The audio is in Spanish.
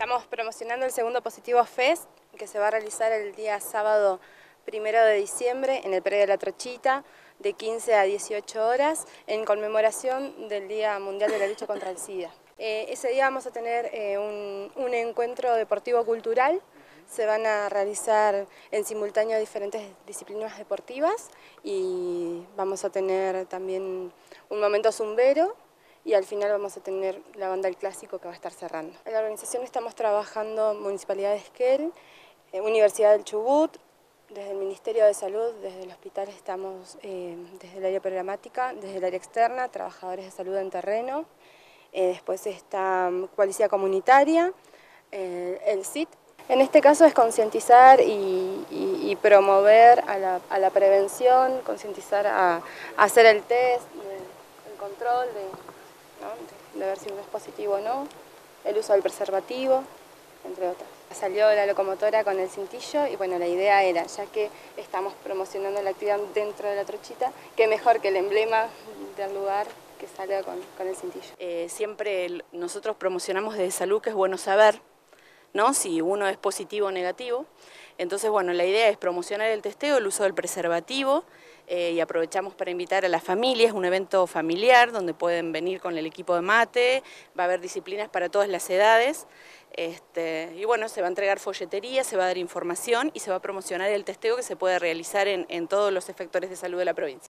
Estamos promocionando el segundo Positivo Fest, que se va a realizar el día sábado 1 de diciembre en el predio de La Trochita, de 15 a 18 horas, en conmemoración del Día Mundial de la Lucha contra el SIDA. Ese día vamos a tener un encuentro deportivo-cultural. Se van a realizar en simultáneo diferentes disciplinas deportivas y vamos a tener también un momento zumbero. Y al final vamos a tener la banda El Clásico que va a estar cerrando. En la organización estamos trabajando Municipalidad de Esquel, Universidad del Chubut, desde el Ministerio de Salud, desde el hospital estamos desde el área programática, desde el área externa, trabajadores de salud en terreno, después está Policía Comunitaria, el CIT. En este caso es concientizar y promover a la prevención, concientizar a hacer el test, el control de ver si uno es positivo o no, el uso del preservativo, entre otras. Salió la locomotora con el cintillo y bueno, la idea era, ya que estamos promocionando la actividad dentro de La Trochita, que mejor que el emblema del lugar que salga con el cintillo. Siempre nosotros promocionamos desde salud que es bueno saber, ¿no?, si uno es positivo o negativo. Entonces, bueno, la idea es promocionar el testeo, el uso del preservativo, y aprovechamos para invitar a las familias, es un evento familiar donde pueden venir con el equipo de mate, va a haber disciplinas para todas las edades, y bueno, se va a entregar folletería, se va a dar información y se va a promocionar el testeo que se puede realizar en todos los efectores de salud de la provincia.